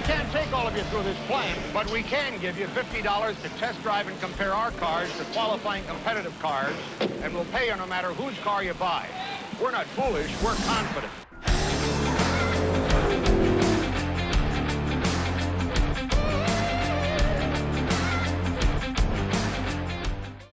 can't take all of you through this plant, but we can give you $50 to test drive and compare our cars to qualifying competitive cars, and we'll pay you no matter whose car you buy. We're not foolish, we're confident.